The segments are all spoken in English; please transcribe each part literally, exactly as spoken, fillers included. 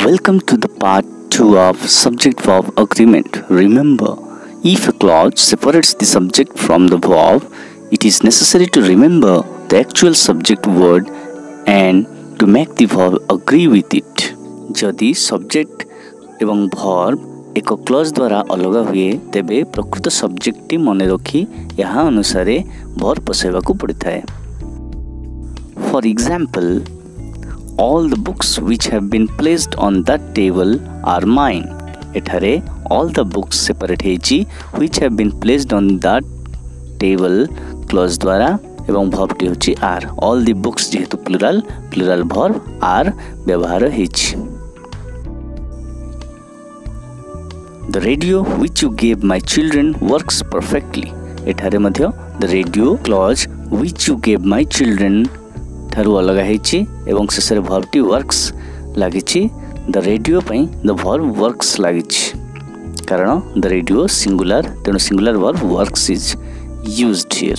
Welcome to the part two of subject verb agreement. Remember, if a clause separates the subject from the verb, it is necessary to remember the actual subject word and to make the verb agree with it. जदि subject एवं verb एक clause द्वारा अलग हुए तेबे प्रकृत subject T मने रखी यहाँ अनुसारे verb पसेवाकू पड़िथाए. For example, all the books which have been placed on that table are mine. एठारे all the books separate हेची which have been placed on that table clause द्वारा एवं verb टी होची are. all the books जेहेतु plural plural verb are व्यवहार हेची. The radio which you gave my children works perfectly. एठारे मध्य the radio clause which you gave my children Tharu अलग हेची एवं शेषरे verb टी works लागिची. the radio पई the verb works लागिची कारण the radio singular तेणु singular verb works is used here.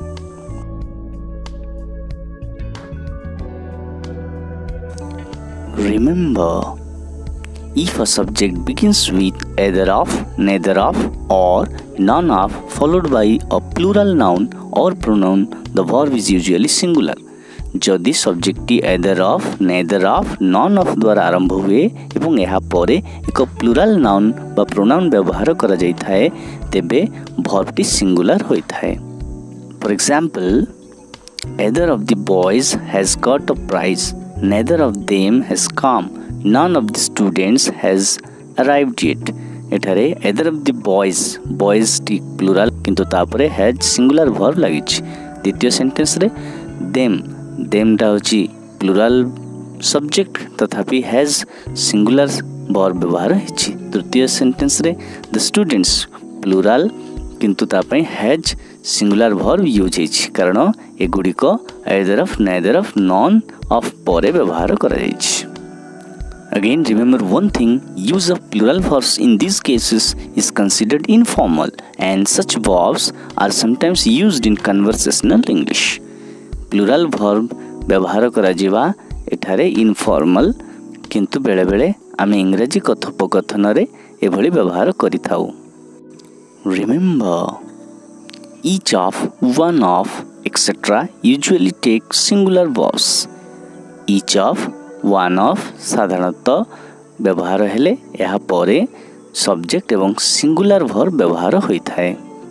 Remember, if a subject begins with either of, neither of or none of followed by a plural noun or pronoun, the verb is usually singular. जदि सब्जेक्टटी either of, neither of, none of द्वारा आरंभ हुए एवं यहाँ परे एक plural noun बा pronoun व्यवहार करा जाइथाए तेबे verb टी सिंगुलर होइथाए. For example, either of the boys has got a prize, neither of them has come, none of the students has arrived yet. एठारे either of the boys boys टी plural किंतु तापरे has सिंगुलर verb लागिछि. द्वितीय sentence रे them them टा होची plural subject तथापि has singular verb व्यवहार हेची. तृतीय सेंटेंस रे द स्टूडेंट्स प्लुराल किंतु तापई हैज सिंगुलर वर्ब यूज हेची कारण ए गुडी को either of neither of none of परे व्यवहार करा जाइछि. Again, remember one thing, use of plural verbs in these cases is considered informal and such verbs are sometimes used in conversational English. Plural verb व्यवहार करा जिवा एठारे informal किंतु बेले बेले आमे इंग्रजी कथोपकथन रे एभली व्यवहार करिथाउ. Remember, each of, one of, et cetera usually take singular verbs. each of, one of साधारणतः व्यवहार हेले यहाँ परे सब्जेक्ट एवं सिंगुलर वर्ब व्यवहार होइथाए.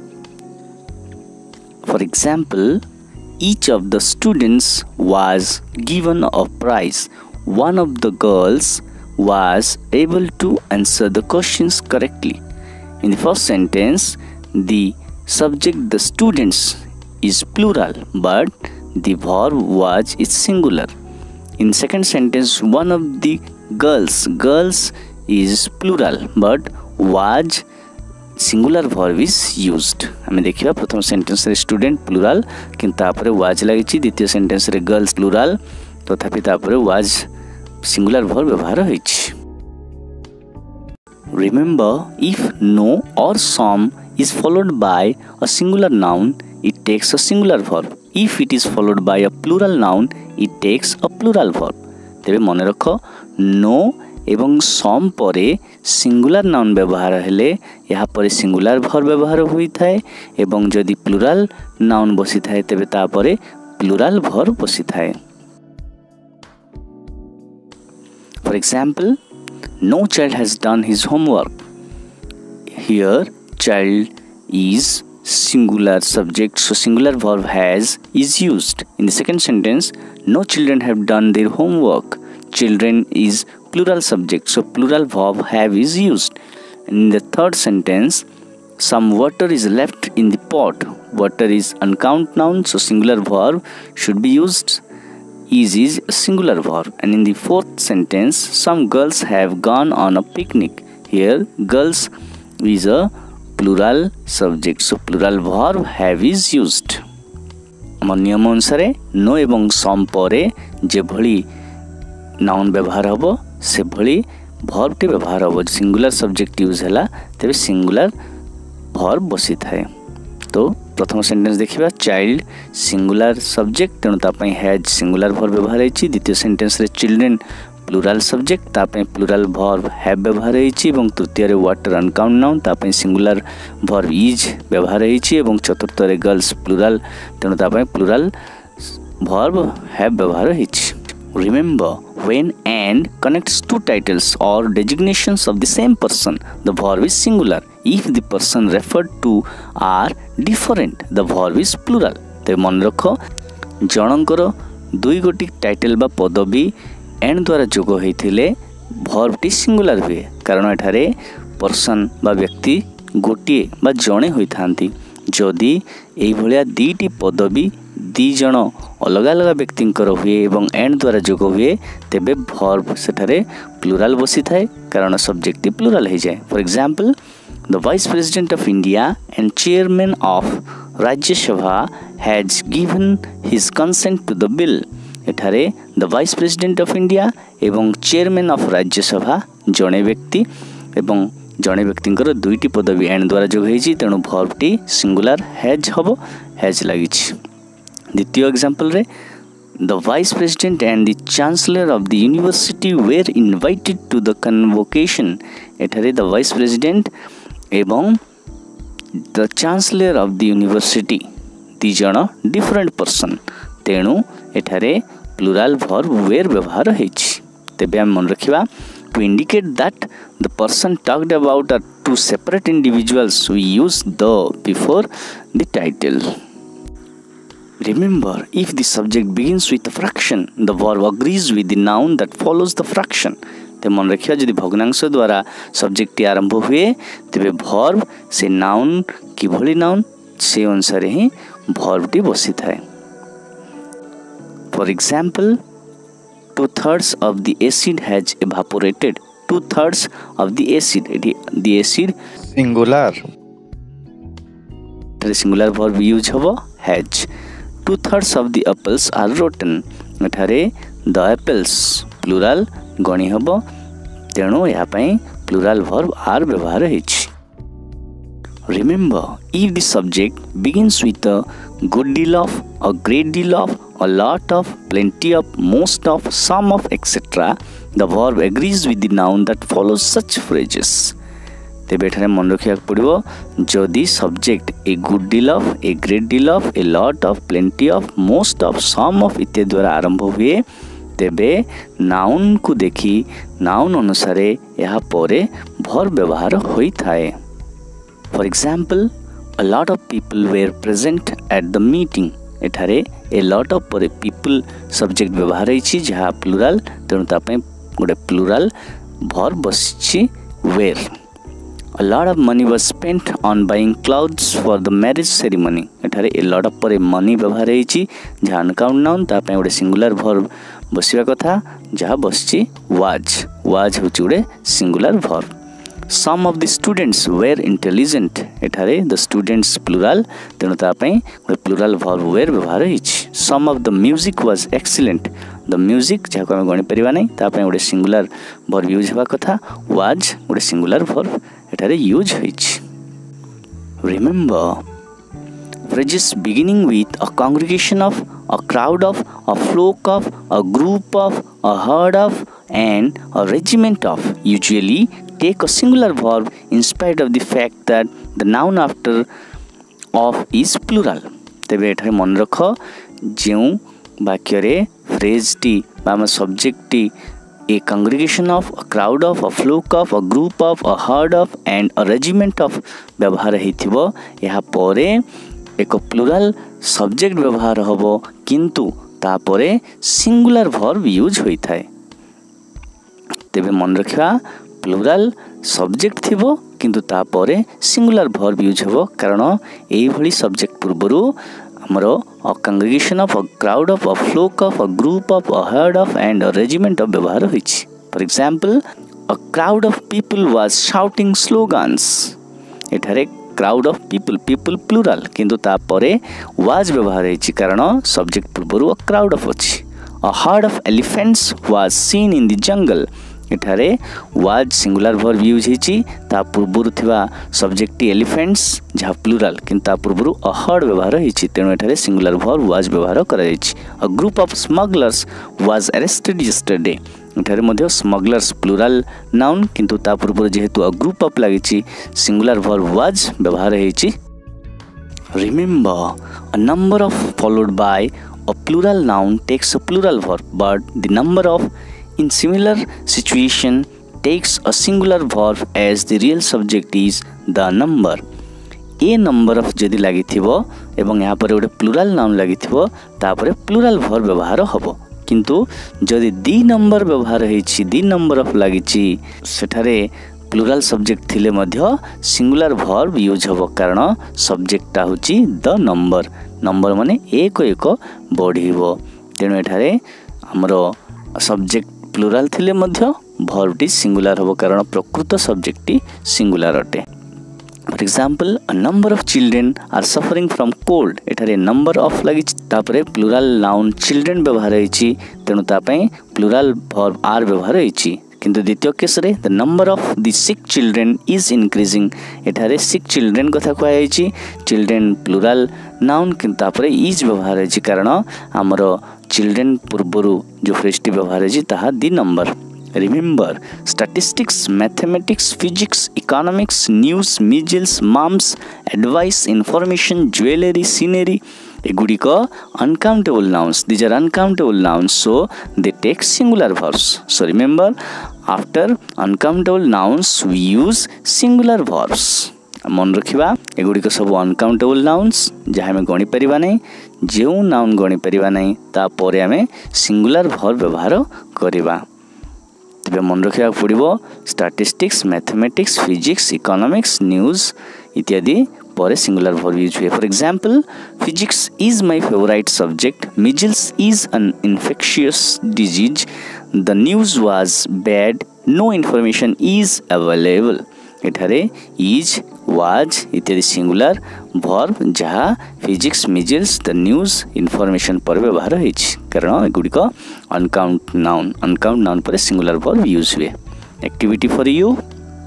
For example, each of the students was given a prize. One of the girls was able to answer the questions correctly. In the first sentence, the subject the students is plural, but the verb was is singular. In second sentence, one of the girls girls is plural, but was singular verb is used. आमे देखिबा प्रथम sentence रे student plural किंतु तापरे was लागिछि. द्वितीय sentence रे girls plural तथापि तापरे वाज सिंगुलर वर्ब व्यवहार होइछि. Remember, if no or some is followed by a singular noun it takes a singular verb. If it is followed by a plural noun it takes a plural verb. तेबे मने रखो, no एवं सम परे singular noun व्यवहार हेले यहाँ परे singular verb व्यवहार होई थाए एवं जदि प्लुराल नाउन बसी थाए तेबे ता परे प्लुराल वर्ब बसी थाए. For example, no child has done his homework. Here child is singular subject, so singular verb has is used. In the second sentence, no children have done their homework. Children is plural subject, so plural verb have is used. In the third sentence, some water is left in the pot. Water is uncount noun, so singular verb should be used. Is is a singular verb. And in the fourth sentence, some girls have gone on a picnic. Here girls is a plural subject, so plural verb have is used. आम नियम अनुसार no एवं सम परे जे भली noun व्यवहार हबो से भली वर्ब टी व्यवहार हबो. सिंगुलर सब्जेक्ट यूज हैला तेबे सिंगुलर वर्ब बसी थाए. तो प्रथम सेंटेंस देखिबा, चाइल्ड सिंगुलर सब्जेक्ट तेणु तापई हैज सिंगुलर वर्ब व्यवहार हेछि. द्वितीय सेंटेंस रे चिल्ड्रेन प्लूराल सब्जेक्ट तापे प्लूराल वर्ब हैव व्यवहार होईछि एवं तृतीय रे वाटर अनकाउंट नाउन तापे सिंगुलर वर्ब इज व्यवहार होईछि एवं चतुर्थ रे गर्ल्स प्लूराल तेणु तापे प्लूराल वर्ब हैव व्यवहार होईछि। Remember, when and connects two titles or designations of the same person, the verb is singular. If the person referred to are different, the verb is plural. ते मन रख जनकर दुई गोटी title बा पदवी and द्वारा जोग होइथिले वर्ब टी सिंगुलर हुए कारण एठारे पर्सन बा व्यक्ति गोटिए बा जणे होइथांती। जदि एई भलिया दीटी पदवी दी जण अलग अलग व्यक्तिंकर हुए एवं एंड द्वारा जोग हुए तेबे वर्ब सेठारे प्लूराल बसी थाए कारण सब्जेक्ट प्लूराल हो जाए। For example, the vice president of India and chairman of Rajya Sabha has given his consent to the bill. एठारे the vice president of India एवं चेयरमैन ऑफ राज्यसभा जणे व्यक्ति एवं जणे व्यक्तिंकर दुईटी पदवी एंड द्वारा जोग होईछि तेणु वर्ब टी सिंगुलर हैज हबो हैज लागिछि। द्वितीय एग्जांपल रे the vice president and the chancellor of the university were invited to the convocation. एठारे द वाइस प्रेसिडेंट एवं the chancellor of the university दी जण डिफरेंट पर्सन तेणु एठारे प्लूराल वर्ब वेर व्यवहार होईछि। तेबे हम मन रखिबा to indicate that the person talked about are two separate individuals, we use the before the title. Remember, if the subject begins with a fraction, the verb agrees with the noun that follows the fraction. ते मन रखिया यदि भग्नांश द्वारा subject आरंभ हुए तेबे verb से noun कि भली नाउन से अनुसार ही वर्ब टी बसी थाए। For example, two thirds of the acid has evaporated. Two thirds of the acid, the acid singular. The singular verb use hobo has. Two thirds of the apples are rotten. एठारे the apples plural गणी होबो तेणु या पई plural verb are व्यवहार होइछि। Remember, if the subject begins with a good deal of, a great deal of, a lot of, plenty of, most of, some of, et cetera, the verb agrees with the noun that follows such phrases. तेबे एठारे मन रखिया पड़िबो जदि subject a good deal of, a great deal of, a lot of, plenty of, most of, some of इत्यादि द्वारा आरंभ हुए तेबे नाउन को देखी नाउन अनुसारे यहा परे वर्ब व्यवहार होई थाए। For example, a lot of people were present at the meeting. एठारे a lot of परे people subject व्यवहार होइछि जहा प्लूराल तेणु तापे गोटे प्लूराल वर्ब बसिछि were. A lot of money was spent on buying clothes for the marriage ceremony. एठारे a lot of परे money व्यवहार होइछि जहा अनकाउंट नाउन तापे गोटे सिंगुलर वर्ब बसिबा कथा जहा बसिछि was. was होछि गोटे singular verb. Some of the students were intelligent. एठारे the students plural तेणु तापई गोटे plural verb were व्यवहार होइछि। Some of the music was excellent. The music जाको हम गणि परिबा नै तापई गोटे singular verb यूज हेबा कथा was गोटे singular verb एठारे यूज होइछि। Remember, phrases beginning with a congregation of, a crowd of, a flock of, a group of, a herd of, and a regiment of usually take a singular verb in spite of the fact that the noun after of is plural. तेबे एठारे मन रख जेउ वाक्य रे phrase टी बा subject टी a congregation of, a crowd of, a flock of, a group of, a herd of, and a regiment of व्यवहार हेथिबो यहा परे एक प्लूराल सब्जेक्ट व्यवहार हबो किंतु ता परे सिंगुलर वर्ब यूज होई थाए। तेबे मन रखिया प्लूराल सब्जेक्ट थिबो किंतु ता परे सिंगुलर वर्ब यूज हेबो कारण एई भली सब्जेक्ट पूर्वरु हमरो a congregation of, a crowd of, a flock of, a group of, a herd of, and a regiment of व्यवहार होइछि। For example, a crowd of people was shouting slogans. एठारे crowd of people people plural किंतु ता परे was व्यवहार होइछि कारण subject पूर्वरु अ क्राउड ऑफ अछि। A herd of elephants was seen in the jungle. एठारे वाज सिंगुलर वर्ब यूज होइछि ता पूर्वरु थिबा सब्जेक्ट एलिफेंट्स जहा प्लूराल किंतु ता पूर्वरु अ हर्ड व्यवहार होइछि तेणु एठारे सिंगुलर वर्ब वाज व्यवहार करा जाइछि। A group of smugglers was arrested yesterday. एठारे मध्य स्मगलर्स प्लूराल नाउन किंतु ता पूर्व जेहेतु अ ग्रुप ऑफ लागिछि सिंगुलर वर्ब वाज व्यवहार हेछि। Remember a number of followed by a plural noun takes a plural verb but the number of in similar situation takes a singular verb as the real subject is the number. A number of जदि लागिथिबो एवं यहाँ पर गोटे plural noun लागिथिबो तापरे plural verb व्यवहार हबो किंतु जदि दी नंबर व्यवहार हेछि दी नंबर ऑफ लागिछि सेठारे प्लूरल सब्जेक्ट थिले मध्य सिंगुलर वर्ब यूज हबो कारण सब्जेक्टटा होछि द नंबर। नंबर माने एक एक बढ़िबो तेणु एठारे हमरो सब्जेक्ट प्लूरल थिले मध्य वर्बटी सिंगुलर हबो कारण प्रकृत सब्जेक्टटी सिंगुलर अटे। For example a number of children are suffering from cold एठारे नंबर ऑफ लागि तापरे प्लूरल नाउन चिल्ड्रेन व्यवहार हेछि तेणु तापय प्लूरल वर्ब आर व्यवहार हेछि किंतु द्वितीय केस रे the number of the sick children is increasing एठारे सिक चिल्ड्रेन कथा कुआ हेछि चिल्ड्रेन प्लूरल नाउन किंतु तापरे इज व्यवहार हेछि कारण हमरो चिल्ड्रेन पूर्वरु जो फ्रेजटी व्यवहार हेछि ताहा the number. Remember statistics mathematics physics economics news measles mumps advice information jewellery scenery एगुड़िक uncountable nouns these are uncountable nouns so they take singular verbs. So remember after uncountable nouns we use singular verbs. मन रखिबा एगुड़िक सब uncountable nouns जहाँ आम गणी परिबा नहीं जो noun गणी परिबा नहीं ता परे आमे सिंगुलर वर्ब व्यवहार करिबा। तबे मन रखिया पड़िबो statistics mathematics physics economics news इत्यादि पर सिंगुलर वर्ब यूज हुए। For example physics is my favourite subject measles is an infectious disease the news was bad no information is available एठारे इज वाज इत्यादि सिंगुलर वर्ब जहाँ physics measles the news information पर व्यवहार होइछि कारण एगुड़िक uncount noun uncount noun पर singular verb use हुए। Activity for you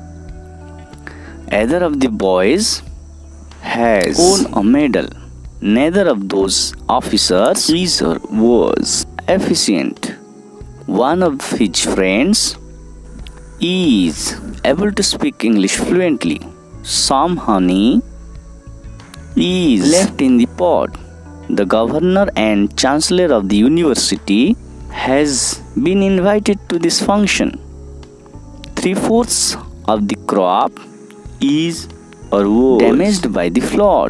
either of the boys has won a medal. Neither of those officers is or was efficient. One of his friends is able to speak English fluently. Some honey is left in the pot. The governor and chancellor of the university has been invited to this function. Three-fourths of the crop is or was damaged by the flood.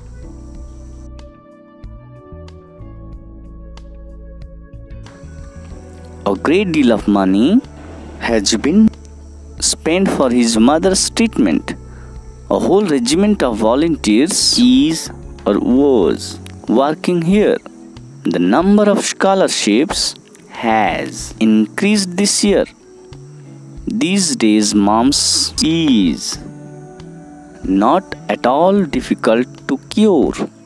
A great deal of money has been spent for his mother's treatment. A whole regiment of volunteers is or was working here. The number of scholarships has increased this year. These days mumps is not at all difficult to cure.